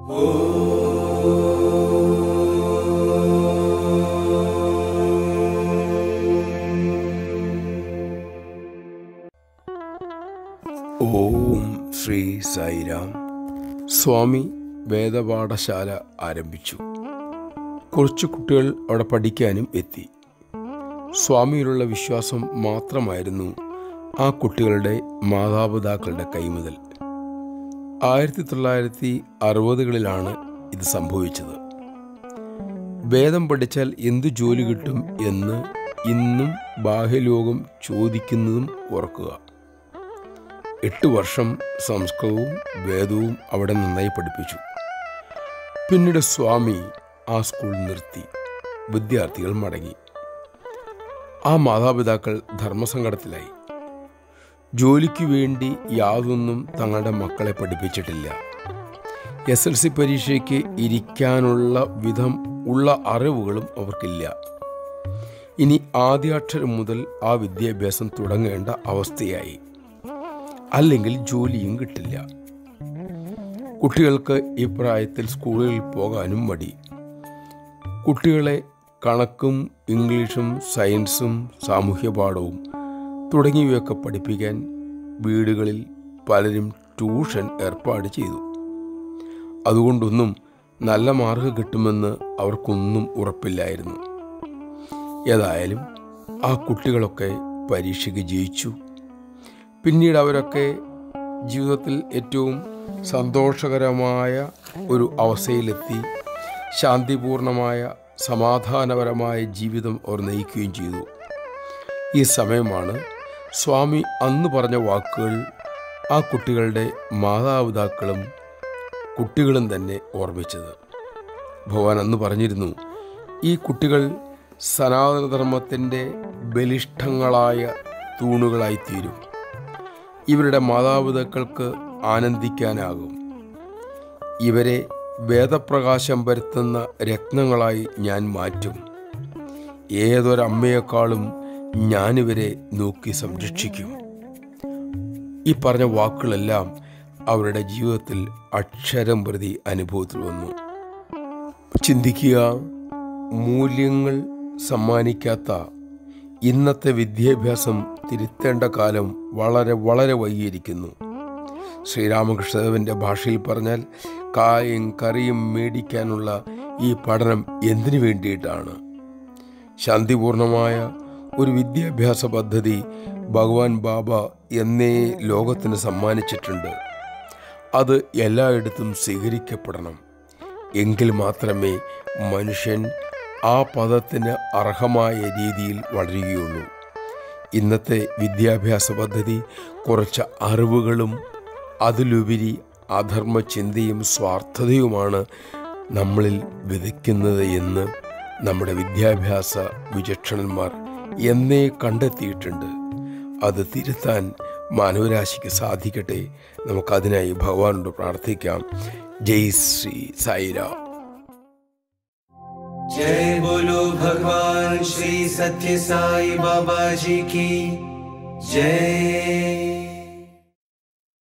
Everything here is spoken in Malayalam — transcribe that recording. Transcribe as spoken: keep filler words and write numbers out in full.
ഓം ശ്രീ സായിരാം. സ്വാമി വേദപാഠശാല ആരംഭിച്ചു. കുറച്ച് കുട്ടികൾ അവിടെ പഠിക്കാനും എത്തി. സ്വാമിയിലുള്ള വിശ്വാസം മാത്രമായിരുന്നു ആ കുട്ടികളുടെ മാതാപിതാക്കളുടെ കൈമുതൽ. ആയിരത്തി തൊള്ളായിരത്തി അറുപതുകളിലാണ് ഇത് സംഭവിച്ചത്. വേദം പഠിച്ചാൽ എന്തു ജോലി കിട്ടും എന്ന് ഇന്നും ബാഹ്യലോകം ചോദിക്കുന്നതും ഓർക്കുക. എട്ട് വർഷം സംസ്കൃതവും വേദവും അവിടെ നന്നായി പഠിപ്പിച്ചു. പിന്നീട് സ്വാമി ആ സ്കൂൾ നിർത്തി. വിദ്യാർത്ഥികൾ മടങ്ങി. ആ മാതാപിതാക്കൾ ധർമ്മസങ്കടത്തിലായി. ജോലിക്ക് വേണ്ടി യാതൊന്നും തങ്ങളുടെ മക്കളെ പഠിപ്പിച്ചിട്ടില്ല. എസ് എൽ സി പരീക്ഷയ്ക്ക് ഇരിക്കാനുള്ള വിധം ഉള്ള അറിവുകളും അവർക്കില്ല. ഇനി ആദ്യാക്ഷരം മുതൽ ആ വിദ്യാഭ്യാസം തുടങ്ങേണ്ട അവസ്ഥയായി. അല്ലെങ്കിൽ ജോലിയും കിട്ടില്ല. കുട്ടികൾക്ക് ഈ പ്രായത്തിൽ സ്കൂളുകളിൽ പോകാനും മടി. കുട്ടികളെ കണക്കും ഇംഗ്ലീഷും സയൻസും സാമൂഹ്യ പാഠവും തുടങ്ങിയവയൊക്കെ പഠിപ്പിക്കാൻ വീടുകളിൽ പലരും ട്യൂഷൻ ഏർപ്പാട് ചെയ്തു. അതുകൊണ്ടൊന്നും നല്ല മാർക്ക് കിട്ടുമെന്ന് അവർക്കൊന്നും ഉറപ്പില്ലായിരുന്നു. ഏതായാലും ആ കുട്ടികളൊക്കെ പരീക്ഷയ്ക്ക് ജയിച്ചു. പിന്നീട് അവരൊക്കെ ജീവിതത്തിൽ ഏറ്റവും സന്തോഷകരമായ ഒരു അവസ്ഥയിലെത്തി. ശാന്തിപൂർണമായ സമാധാനപരമായ ജീവിതം അവർ നയിക്കുകയും ചെയ്തു. ഈ സമയമാണ് സ്വാമി അന്ന് പറഞ്ഞ വാക്കുകൾ ആ കുട്ടികളുടെ മാതാപിതാക്കളും കുട്ടികളും തന്നെ ഓർമ്മിച്ചത്. ഭഗവാൻ അന്ന് പറഞ്ഞിരുന്നു, ഈ കുട്ടികൾ സനാതനധർമ്മത്തിൻ്റെ ബലിഷ്ഠങ്ങളായ തൂണുകളായിത്തീരും. ഇവരുടെ മാതാപിതാക്കൾക്ക് ആനന്ദിക്കാനാകും. ഇവരെ വേദപ്രകാശം വരുത്തുന്ന രത്നങ്ങളായി ഞാൻ മാറ്റും. ഏതൊരമ്മയെക്കാളും ഞാനിവരെ നോക്കി സംരക്ഷിക്കും. ഈ പറഞ്ഞ വാക്കുകളെല്ലാം അവരുടെ ജീവിതത്തിൽ അക്ഷരം പ്രതി അനുഭവത്തിൽ വന്നു. ചിന്തിക്കുക, മൂല്യങ്ങൾ സമ്മാനിക്കാത്ത ഇന്നത്തെ വിദ്യാഭ്യാസം തിരുത്തേണ്ട കാലം വളരെ വളരെ വൈകിയിരിക്കുന്നു. ശ്രീരാമകൃഷ്ണദേവൻ്റെ ഭാഷയിൽ പറഞ്ഞാൽ, കായും കറിയും മേടിക്കാനുള്ള ഈ പഠനം എന്തിനു വേണ്ടിയിട്ടാണ്? ശാന്തിപൂർണമായ ഒരു വിദ്യാഭ്യാസ പദ്ധതി ഭഗവാൻ ബാബ എന്നേ ലോകത്തിന് സമ്മാനിച്ചിട്ടുണ്ട്. അത് എല്ലായിടത്തും സ്വീകരിക്കപ്പെടണം. എങ്കിൽ മാത്രമേ മനുഷ്യൻ ആ പദത്തിന് അർഹമായ രീതിയിൽ വളരുകയുള്ളൂ. ഇന്നത്തെ വിദ്യാഭ്യാസ പദ്ധതി കുറച്ച് അറിവുകളും അതിലുപരി അധർമ്മ ചിന്തയും സ്വാർത്ഥതയുമാണ് നമ്മളിൽ വിതയ്ക്കുന്നത് എന്ന് നമ്മുടെ വിദ്യാഭ്യാസ വിചക്ഷണന്മാർ എന്നേ കണ്ടെത്തിയിട്ടുണ്ട്. അത് തിരുത്താൻ മാനവരാശിക്ക് സാധിക്കട്ടെ. നമുക്കതിനായി ഭഗവാനോട് പ്രാർത്ഥിക്കാം. ജയ് ശ്രീ സായിരാം. जय बोलो भगवान श्री सत्य साई बाबा जी की जय।